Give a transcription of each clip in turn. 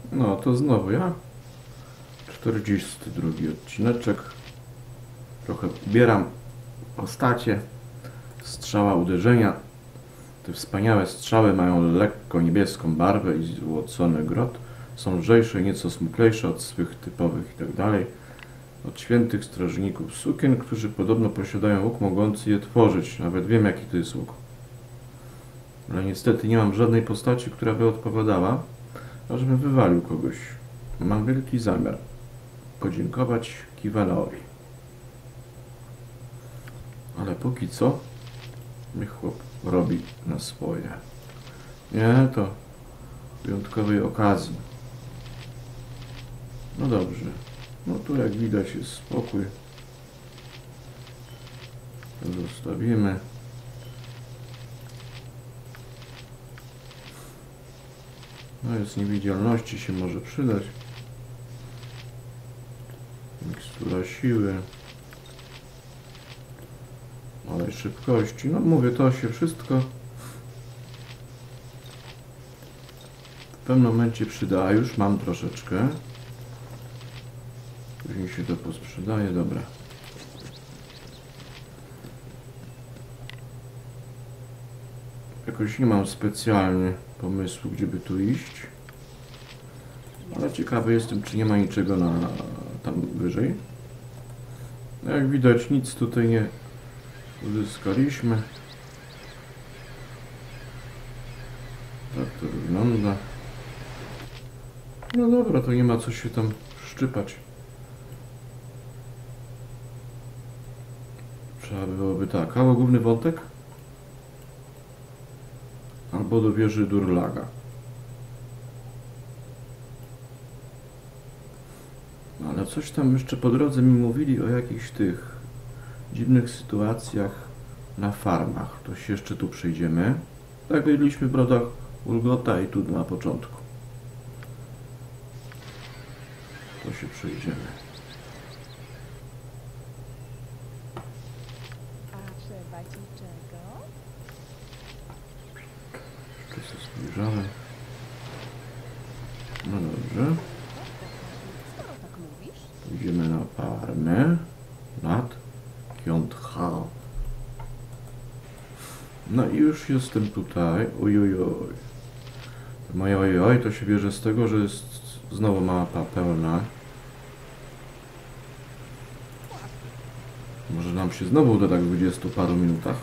No to znowu ja. 42 odcineczek. Trochę ubieram postacie. Strzała uderzenia. Te wspaniałe strzały mają lekko niebieską barwę i złocony grot. Są lżejsze, nieco smuklejsze od swych typowych itd. Od świętych strażników sukien, którzy podobno posiadają łuk mogący je tworzyć. Nawet wiem, jaki to jest łuk. Ale niestety nie mam żadnej postaci, która by odpowiadała, ażebym wywalił kogoś. Mam wielki zamiar podziękować Kiwanowi. Ale póki co niech chłop robi na swoje. Nie, to wyjątkowej okazji. No dobrze. No tu jak widać jest spokój. To zostawimy. No jest niewidzialności, się może przydać. Mikstura siły. Ale szybkości. No mówię, to się wszystko w pewnym momencie przyda. A już mam troszeczkę. Później się to posprzedaje. Dobra. Jakoś nie mam specjalnie pomysłu, gdzie by tu iść. Ale ciekawy jestem, czy nie ma niczego na tam wyżej. Jak widać, nic tutaj nie uzyskaliśmy. Tak to wygląda. No dobra, to nie ma co się tam szczypać. Trzeba byłoby tak, albo główny wątek, albo do wieży Durlaga. Ale coś tam jeszcze po drodze mi mówili o jakichś tych dziwnych sytuacjach na farmach. To się jeszcze tu przejdziemy. Tak byliśmy w Brodach Ulgota i tu na początku. To się przejdziemy. Jeszcze się spojrzamy. No dobrze. Idziemy na Parmę. Nad Kjondhal. No i już jestem tutaj. Ojojoj. Moje ojoj to się bierze z tego, że jest znowu mapa pełna. Może nam się znowu uda tak w 20 paru minutach.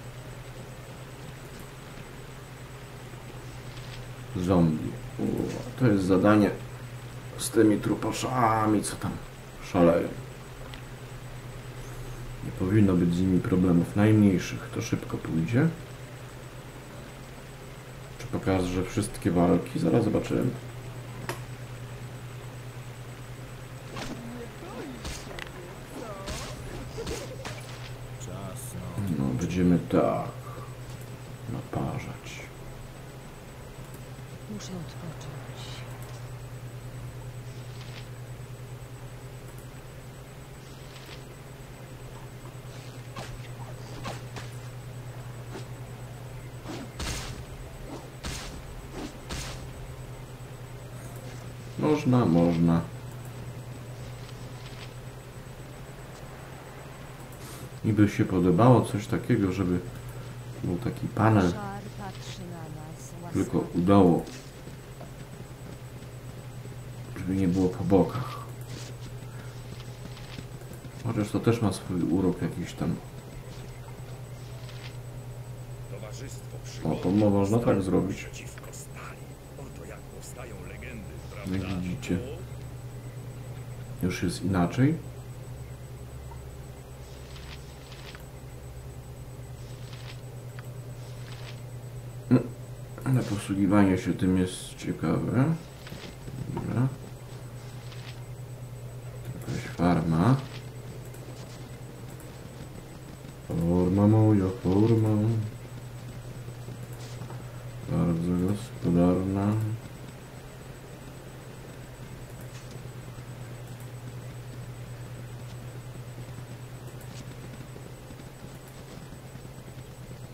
Zombie. To jest zadanie z tymi truposzami, co tam szaleją. Nie powinno być z nimi problemów najmniejszych. To szybko pójdzie. Czy pokażę wszystkie walki? Zaraz zobaczymy. No, będziemy tak naparzać. Muszę odpocząć. Można. Mi by się podobało coś takiego, żeby był taki panel, tylko udało, żeby nie było po bokach. Chociaż to też ma swój urok jakiś tam. O, to można tak zrobić. Jak widzicie, już jest inaczej. Ale posługiwanie się tym jest ciekawe. Dobra. Jakaś farma. Forma moja, forma. Bardzo gospodarna.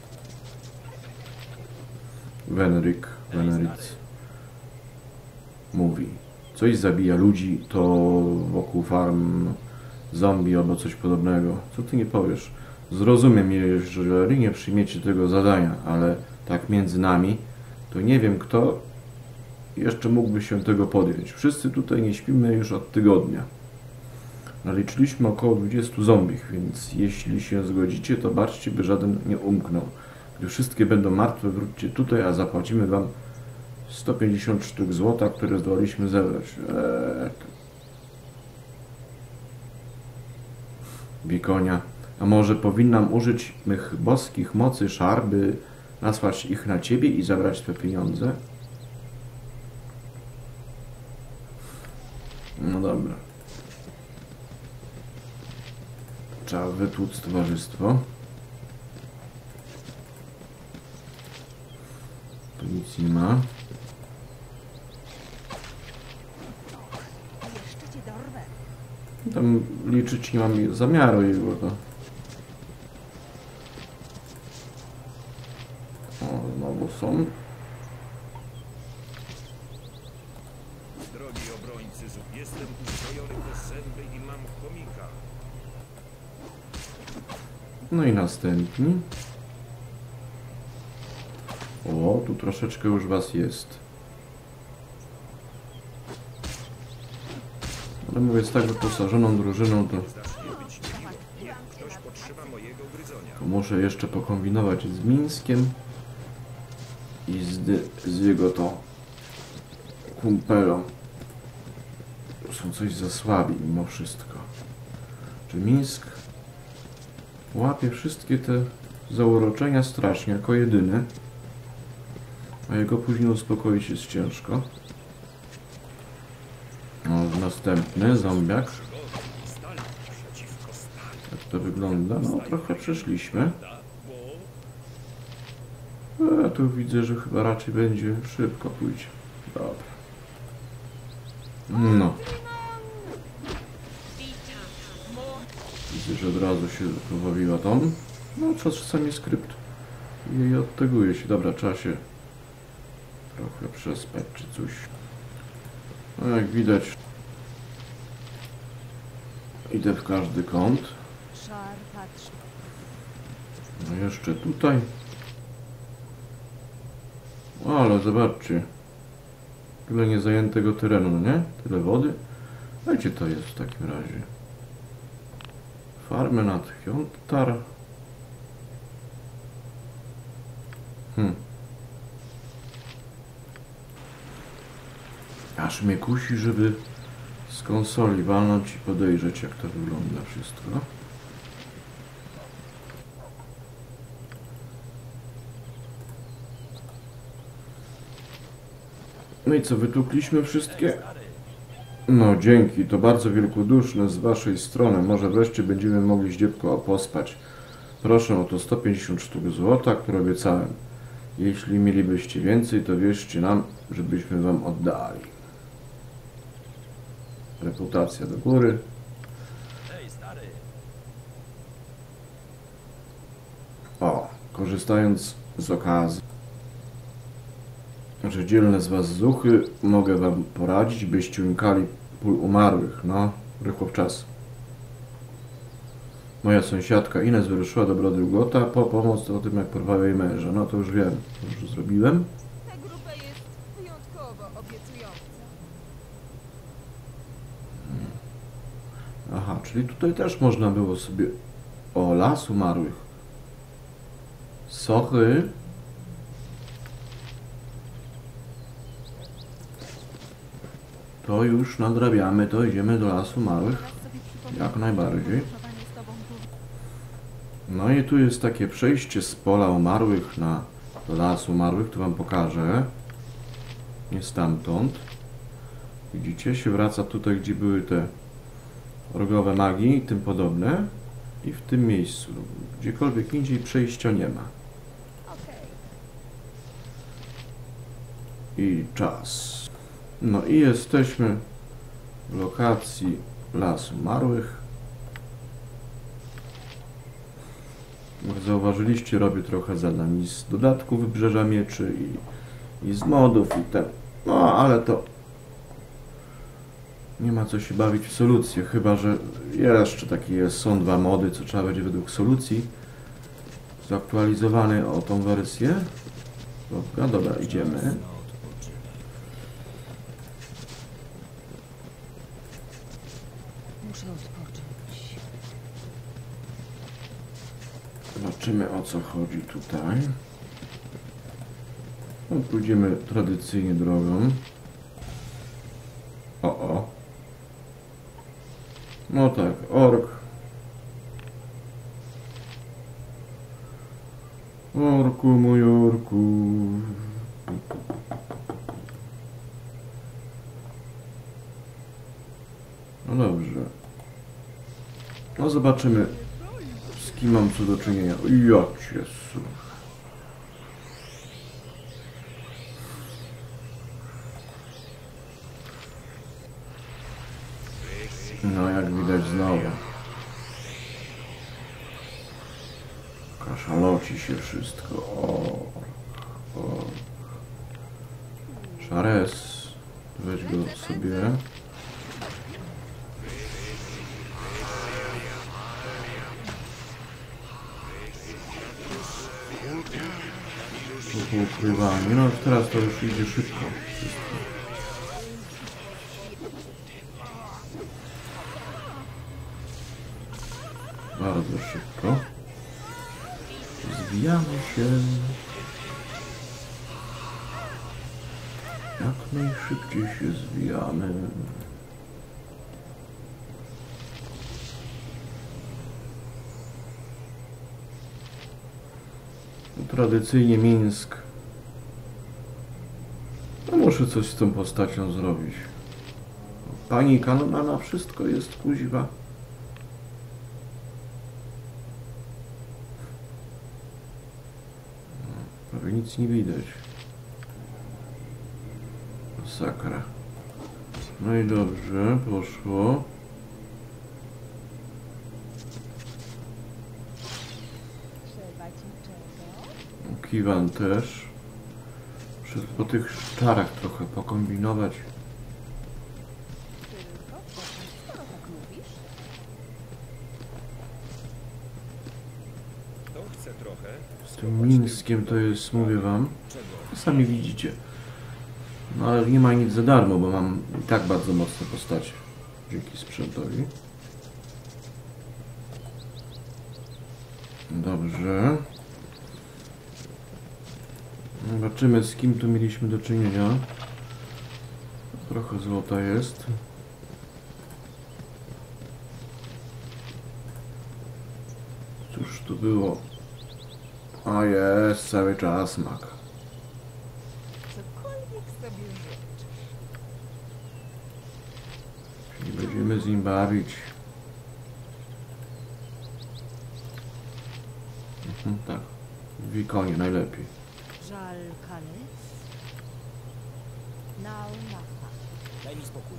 Wenric. mówi. Coś zabija ludzi, to wokół farm zombie albo coś podobnego. Co ty nie powiesz? Zrozumiem, jeżeli nie przyjmiecie tego zadania, ale tak między nami, to nie wiem, kto jeszcze mógłby się tego podjąć. Wszyscy tutaj nie śpimy już od tygodnia. Naliczyliśmy około 20 zombich, więc jeśli się zgodzicie, to baczcie, by żaden nie umknął. Gdy wszystkie będą martwe, wróćcie tutaj, a zapłacimy wam 150 sztuk złota, które zdołaliśmy zebrać. Bikonia. A może powinnam użyć mych boskich mocy szar, by nasłać ich na ciebie i zabrać te pieniądze? No dobra. Trzeba wytłuc towarzystwo. Tu nic nie ma. Tam liczyć nie mam zamiaru jego to. O, znowu są. Drogi obrońcy, jestem uzbrojony do zęby i mam chomika. No i następni. O, tu troszeczkę już was jest. Ale mówię, z tak wyposażoną drużyną, to Ktoś potrzeba mojego gryzonia. muszę jeszcze pokombinować z Mińskiem i z jego to kumpelą. Są coś za słabi mimo wszystko. Czy Mińsk łapie wszystkie te zauroczenia strasznie jako jedyny, a jego później uspokoić jest ciężko. O, następny zombiak. Jak to wygląda? No, trochę przeszliśmy. Tu widzę, że chyba raczej będzie szybko pójdzie. Dobra. No. Widzę, że od razu się pobawiła tą. No, czasami skrypt i odteguje się. Dobra, trzeba się trochę przespać czy coś. No, jak widać, idę w każdy kąt. No, jeszcze tutaj. O, ale zobaczcie. Tyle niezajętego terenu, no nie? Tyle wody. A gdzie to jest w takim razie? Farmy nad Hjontar. Aż mnie kusi, żeby z konsoli walnąć i podejrzeć, jak to wygląda wszystko. No i co, wytłukliśmy wszystkie? No dzięki, to bardzo wielkoduszne z waszej strony. Może wreszcie będziemy mogli zdziepko pospać. Proszę o to 150 sztuk złota, które obiecałem. Jeśli mielibyście więcej, to wierzcie nam, żebyśmy wam oddali. Reputacja do góry. O, korzystając z okazji, że dzielne z was zuchy, mogę wam poradzić, byście unikali pól umarłych. No, rychło w czas. Moja sąsiadka Ines wyruszyła do Brodrugota po pomoc o tym, jak porwała jej męża. No to już wiem, to już zrobiłem. Ta grupa jest wyjątkowo obiecująca. Aha, czyli tutaj też można było sobie... O, las umarłych. Sochy. To już nadrabiamy, to idziemy do lasu umarłych. Jak najbardziej. No i tu jest takie przejście z pola umarłych na las umarłych, to wam pokażę. Nie stamtąd. Widzicie, się wraca tutaj, gdzie były te rogowe magii i tym podobne. I w tym miejscu. Gdziekolwiek indziej przejścia nie ma. I czas. No i jesteśmy w lokacji lasu umarłych. Jak zauważyliście, robię trochę zadań z dodatku Wybrzeża Mieczy i z modów i ten. No, ale to Nie ma co się bawić w solucję, chyba że jeszcze takie jest, są dwa mody, co trzeba będzie według solucji zaktualizowany o tą wersję. Dobra, idziemy. Muszę odpocząć. Zobaczymy, o co chodzi tutaj. No, pójdziemy tradycyjnie drogą. O. No tak, ork. Orku, mój orku. No dobrze. No zobaczymy, z kim mam co do czynienia. Jak się No jak widać znowu. Kaszaloci się wszystko. O. Szares. Weź go sobie. Ukrywanie. No teraz to już idzie szybko. Wszystko. Bardzo szybko. Zwijamy się. Jak najszybciej się zwijamy. Tradycyjnie Mińsk. No muszę coś z tą postacią zrobić. Panika, no na wszystko jest kuźwa. Prawie nic nie widać. Masakra. No i dobrze, poszło. Kiwan też. Muszę po tych czarach trochę pokombinować. To chce trochę. Z tym Mińskiem to jest, mówię wam, Czego? sami widzicie. No ale nie ma nic za darmo, bo mam i tak bardzo mocne postacie. Dzięki sprzętowi. Dobrze. Zobaczymy, z kim tu mieliśmy do czynienia. Trochę złota jest. Cóż tu było? A jest, cały czas mak. Cokolwiek sobie życzę. Czyli będziemy z nim bawić. Tak, w Wikonie najlepiej. Żal kalec. Nał nafa. Daj mi spokój.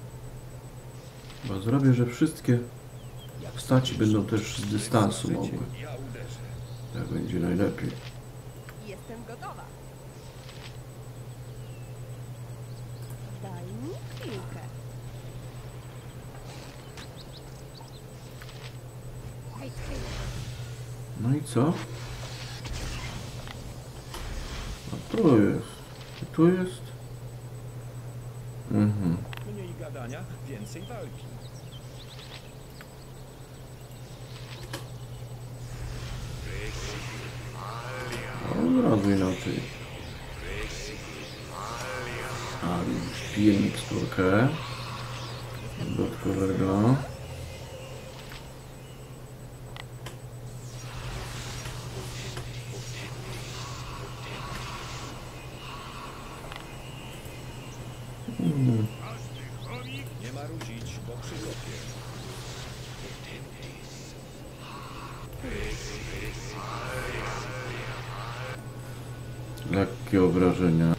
Bo zrobię, że wszystkie postaci będą też z dystansu mogły. Ja uderzę. Tak będzie najlepiej. Jestem gotowa. Daj mi chwilkę. No i co? A tu jest. I tu jest. Mniej gadania, więcej walki. Od razu inaczej. A, piję miksturkę dodatkowego. Nie marudzić, bo przygotuję. Lekkie obrażenia.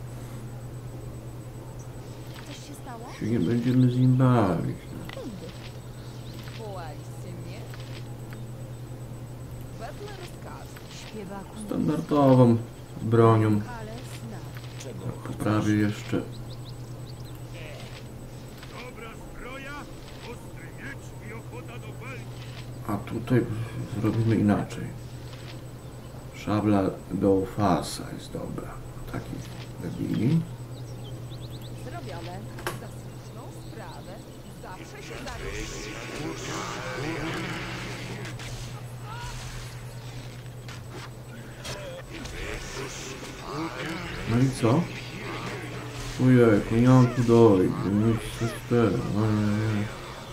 Coś się stało? Się nie będziemy z nim bawić. No. Wołaliście mnie? Wedle rozkazu. Śpiewaku. Standardową bronią. Kalec na. Czego? Poprawię jeszcze. A tutaj zrobimy inaczej. Szabla do fasa jest dobra. Taki wybili. Zrobione. Za słuszną sprawę. Zawsze się zarobi. No i co? Ojejku, nie mam tu dojść. Nic z tego. Ojej.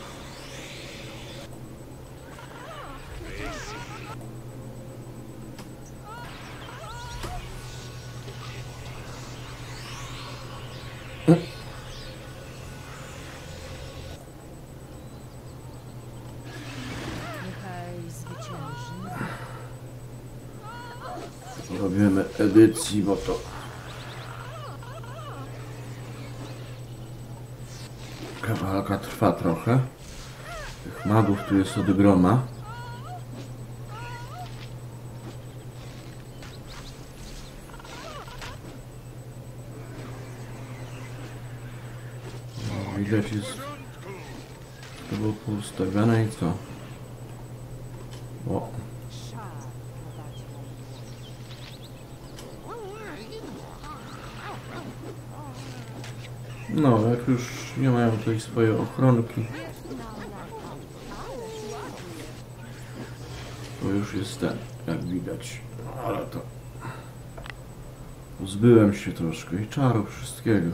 Niechaj zwycięży. Robimy edycji, bo to kawałka trwa trochę. Tych magów tu jest od groma. No, widać jest to było poustawiane i co? O, Szar prowadzi no jak już nie mają tutaj swoje ochronki, to już jest ten, jak widać. No, ale to pozbyłem się troszkę i czaru wszystkiego.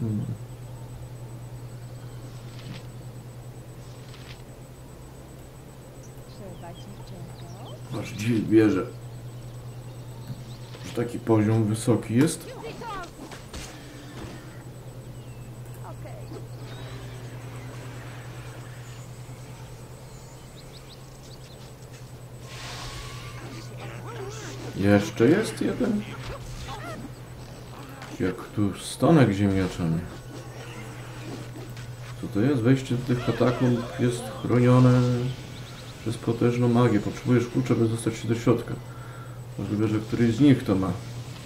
Trzeba ci czego? Aż dziw bierze, że taki poziom wysoki jest. Okej. Jeszcze jest jeden. Jak tu stonek ziemniaczany. Co to jest? Wejście do tych katakumb jest chronione przez potężną magię. Potrzebujesz klucza, by dostać się do środka. Możliwe, że któryś z nich to ma.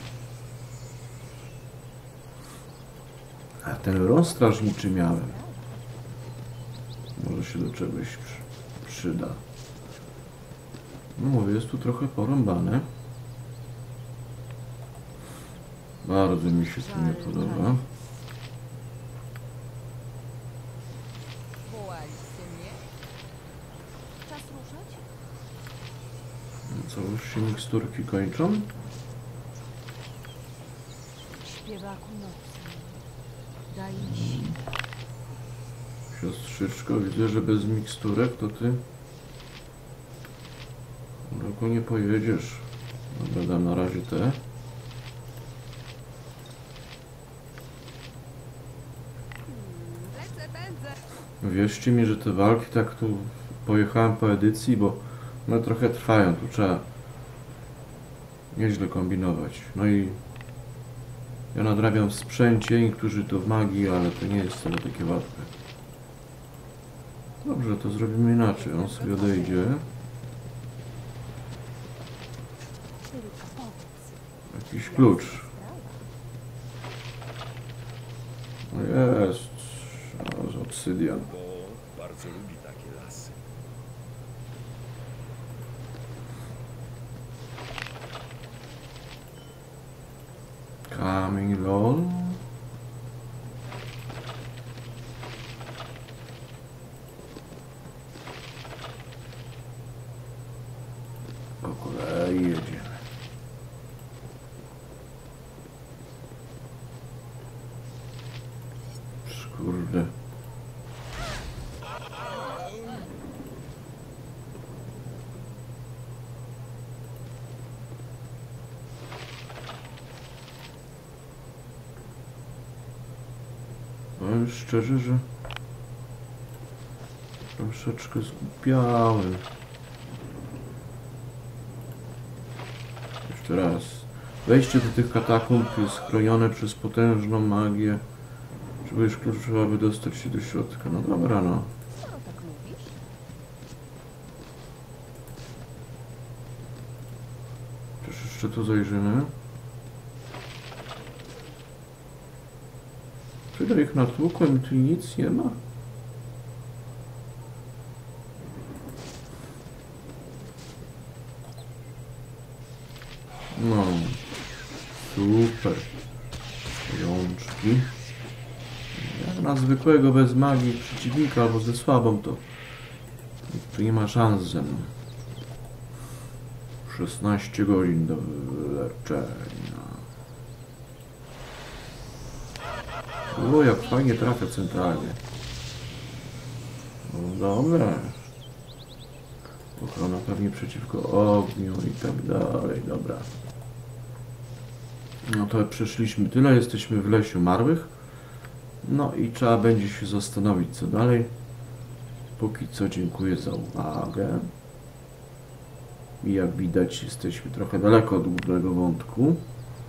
A ten ron strażniczy miałem. Może się do czegoś przyda. No mówię, jest tu trochę porąbane. Bardzo mi się to nie podoba. Wołaliście mnie? Czas ruszać? Co, już się miksturki kończą? Śpiewaku nocy. Daj mi siłę. Siostrzyczko, widzę, że bez miksturek to ty daleko nie pojedziesz. Dobra, dam na razie te. Lecę, pędzę. Wierzcie mi, że te walki tak tu pojechałem po edycji, bo one trochę trwają, tu trzeba nieźle kombinować. No i ja nadrabiam w sprzęcie, niektórzy to w magii, ale to nie jest wcale takie łatwe. Dobrze, to zrobimy inaczej. On sobie odejdzie. Tylko powiedz. Jakiś klucz. No jest. O, z obsydian. Bo bardzo lubi takie lasy. Kamień lol. Po kolei jedziemy. Kurde. Powiem szczerze, że troszeczkę zgubiałem. Jeszcze raz. Wejście do tych katakumb jest chronione przez potężną magię. Potrzebujesz klucza, aby dostać się do środka. No dobra, no. Skoro tak mówisz? Też jeszcze tu zajrzymy. Tyle ich natłukłem, tu nic nie ma. No. Super. Rączki. Jak na zwykłego bez magii przeciwnika albo ze słabą, to tu nie ma szans ze mną. 16 godzin do wyleczenia. O, jak fajnie trafia centralnie. No dobra. Ochrona pewnie przeciwko ogniu i tak dalej, dobra. No to przeszliśmy tyle, jesteśmy w Lesie Marłych. No i trzeba będzie się zastanowić, co dalej. Póki co dziękuję za uwagę. I jak widać, jesteśmy trochę daleko od głównego wątku.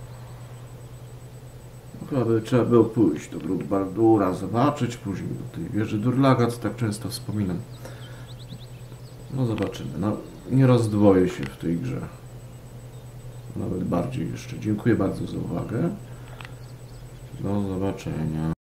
Chyba by trzeba było pójść do Gród Baldura, zobaczyć, później do tej wieży Durlaga, co tak często wspominam. No zobaczymy. No, nie rozdwoję się w tej grze. Nawet bardziej jeszcze. Dziękuję bardzo za uwagę. Do zobaczenia.